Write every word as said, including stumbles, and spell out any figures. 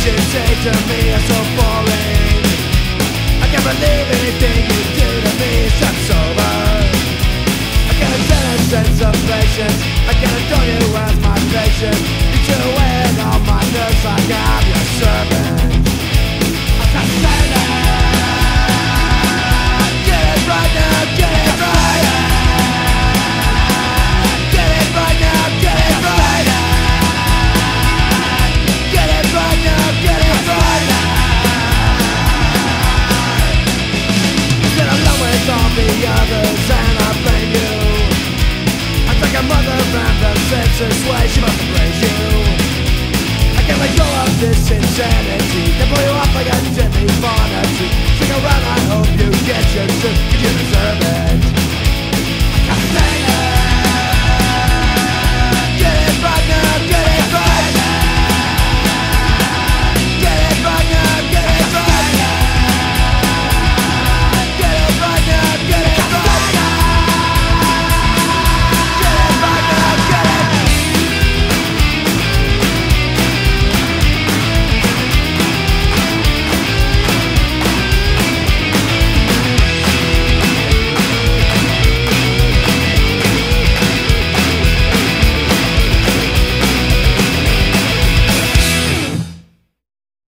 you say to me are so boring. I can't believe anything you do to me. It's over. I can't stand a sense of patience. I can't adore you as my patient. You're chewing on my nerves like I'm your servant. I can't stand it. Get it right now, get it right. Get it right now, get it right. Get it right now, get it right. You said along with all the others and I blame you. I took a mother around the senses way, she must embrace you. I can't let go of this insanity. Can pull you off like a Jimmy Bonnet. Stick around, I hope you get your suit, 'cause you deserve it.